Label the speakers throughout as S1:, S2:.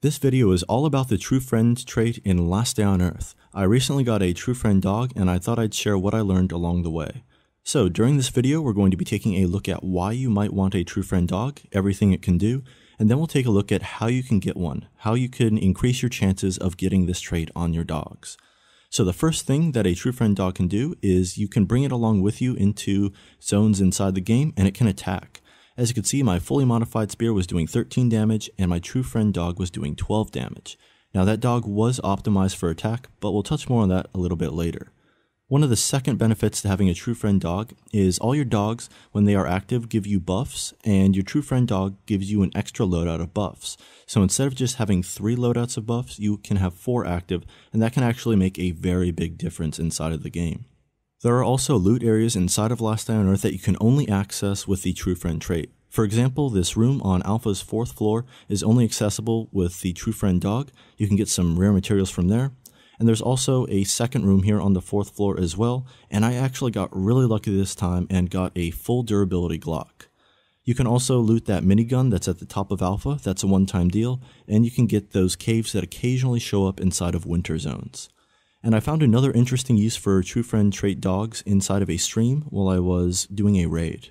S1: This video is all about the True Friend trait in Last Day on Earth. I recently got a True Friend dog and I thought I'd share what I learned along the way. So during this video we're going to be taking a look at why you might want a True Friend dog, everything it can do, and then we'll take a look at how you can get one, how you can increase your chances of getting this trait on your dogs. So the first thing that a True Friend dog can do is you can bring it along with you into zones inside the game and it can attack. As you can see, my fully modified spear was doing 13 damage and my True Friend dog was doing 12 damage. Now that dog was optimized for attack, but we'll touch more on that a little bit later. One of the second benefits to having a True Friend dog is all your dogs, when they are active, give you buffs, and your True Friend dog gives you an extra loadout of buffs. So instead of just having 3 loadouts of buffs, you can have 4 active, and that can actually make a very big difference inside of the game. There are also loot areas inside of Last Day on Earth that you can only access with the True Friend trait. For example, this room on Alpha's 4th floor is only accessible with the True Friend dog. You can get some rare materials from there. And there's also a second room here on the 4th floor as well, and I actually got really lucky this time and got a full durability Glock. You can also loot that minigun that's at the top of Alpha, that's a one-time deal, and you can get those caves that occasionally show up inside of winter zones. And I found another interesting use for True Friend trait dogs inside of a stream while I was doing a raid.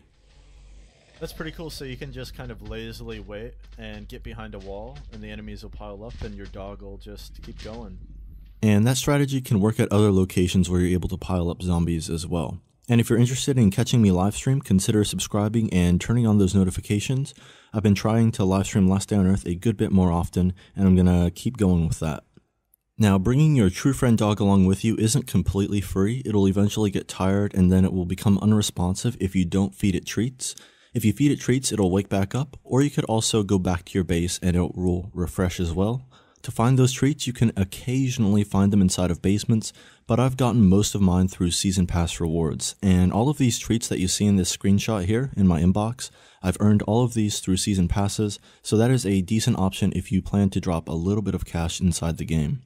S2: That's pretty cool, so you can just kind of lazily wait and get behind a wall and the enemies will pile up and your dog will just keep going.
S1: And that strategy can work at other locations where you're able to pile up zombies as well. And if you're interested in catching me live stream, consider subscribing and turning on those notifications. I've been trying to live stream Last Day on Earth a good bit more often, and I'm gonna keep going with that. Now, bringing your True Friend dog along with you isn't completely free. It'll eventually get tired and then it will become unresponsive if you don't feed it treats. If you feed it treats, it'll wake back up, or you could also go back to your base and it will refresh as well. To find those treats, you can occasionally find them inside of basements, but I've gotten most of mine through Season Pass rewards, and all of these treats that you see in this screenshot here in my inbox, I've earned all of these through Season Passes, so that is a decent option if you plan to drop a little bit of cash inside the game.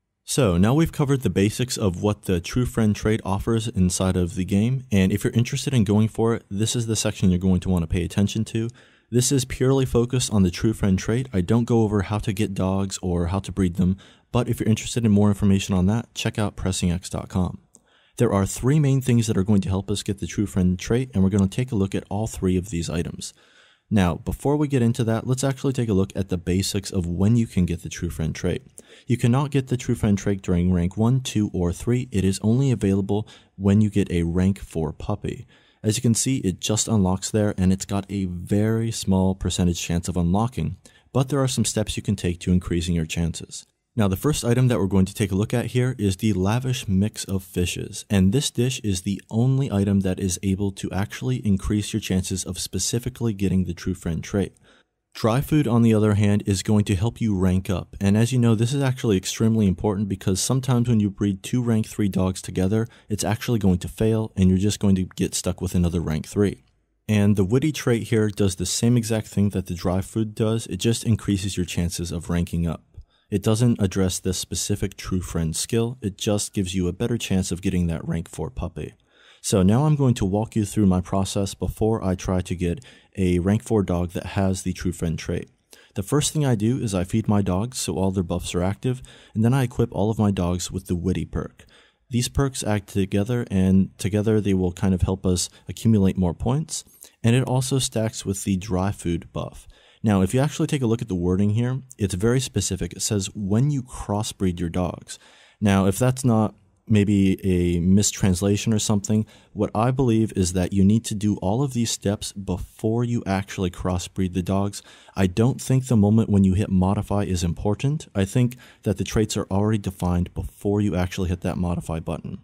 S1: So now we've covered the basics of what the True Friend trait offers inside of the game, and if you're interested in going for it, this is the section you're going to want to pay attention to. This is purely focused on the True Friend trait. I don't go over how to get dogs or how to breed them, but if you're interested in more information on that, check out pressingx.com. There are 3 main things that are going to help us get the True Friend trait, and we're going to take a look at all 3 of these items. Now, before we get into that, let's actually take a look at the basics of when you can get the True Friend trait. You cannot get the True Friend trait during rank 1, 2, or 3. It is only available when you get a rank 4 puppy. As you can see, it just unlocks there, and it's got a very small percentage chance of unlocking, but there are some steps you can take to increasing your chances. Now, the first item that we're going to take a look at here is the lavish mix of fishes, and this dish is the only item that is able to actually increase your chances of specifically getting the True Friend trait. Dry food, on the other hand, is going to help you rank up, and as you know, this is actually extremely important because sometimes when you breed 2 rank 3 dogs together, it's actually going to fail and you're just going to get stuck with another rank 3. And the witty trait here does the same exact thing that the dry food does, it just increases your chances of ranking up. It doesn't address this specific True Friend skill, it just gives you a better chance of getting that rank 4 puppy. So now I'm going to walk you through my process before I try to get a rank 4 dog that has the True Friend trait. The first thing I do is I feed my dogs so all their buffs are active, and then I equip all of my dogs with the witty perk. These perks act together, and together they will kind of help us accumulate more points, and it also stacks with the dry food buff. Now, if you actually take a look at the wording here, it's very specific. It says when you crossbreed your dogs. Now, if that's not maybe a mistranslation or something, what I believe is that you need to do all of these steps before you actually crossbreed the dogs. I don't think the moment when you hit modify is important. I think that the traits are already defined before you actually hit that modify button.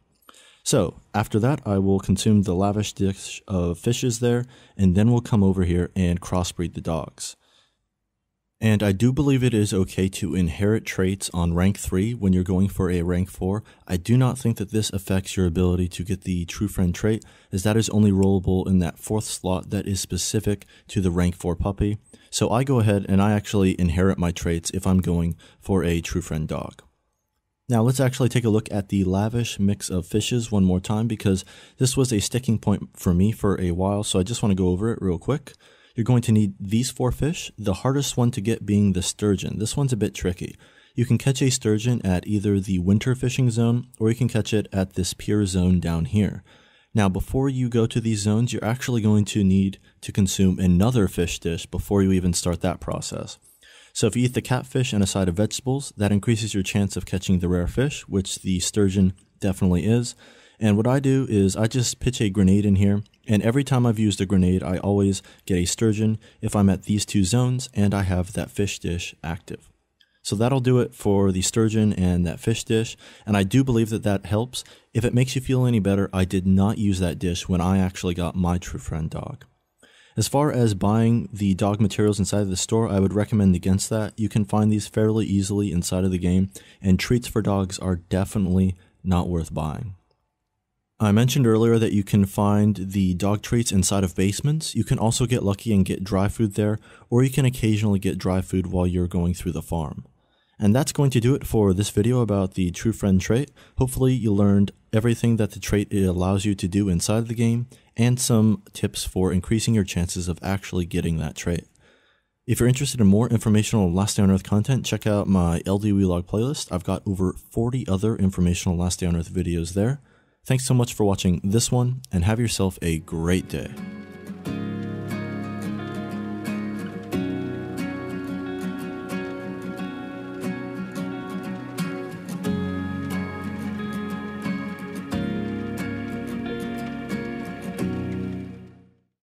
S1: So after that, I will consume the lavish dish of fishes there, and then we'll come over here and crossbreed the dogs. And I do believe it is okay to inherit traits on rank 3 when you're going for a rank 4. I do not think that this affects your ability to get the True Friend trait, as that is only rollable in that 4th slot that is specific to the rank 4 puppy. So I go ahead and I actually inherit my traits if I'm going for a True Friend dog. Now let's actually take a look at the lavish mix of fishes one more time because this was a sticking point for me for a while, so I just want to go over it real quick. You're going to need these 4 fish, the hardest one to get being the sturgeon. This one's a bit tricky. You can catch a sturgeon at either the winter fishing zone, or you can catch it at this pier zone down here. Now, before you go to these zones, you're actually going to need to consume another fish dish before you even start that process. So if you eat the catfish and a side of vegetables, that increases your chance of catching the rare fish, which the sturgeon definitely is. And what I do is I just pitch a grenade in here, and every time I've used a grenade, I always get a sturgeon if I'm at these 2 zones and I have that fish dish active. So that'll do it for the sturgeon and that fish dish, and I do believe that that helps. If it makes you feel any better, I did not use that dish when I actually got my True Friend dog. As far as buying the dog materials inside of the store, I would recommend against that. You can find these fairly easily inside of the game, and treats for dogs are definitely not worth buying. I mentioned earlier that you can find the dog treats inside of basements. You can also get lucky and get dry food there, or you can occasionally get dry food while you're going through the farm. And that's going to do it for this video about the True Friend trait. Hopefully you learned everything that the trait allows you to do inside the game, and some tips for increasing your chances of actually getting that trait. If you're interested in more informational Last Day on Earth content, check out my LDOE log playlist. I've got over 40 other informational Last Day on Earth videos there. Thanks so much for watching this one, and have yourself a great day.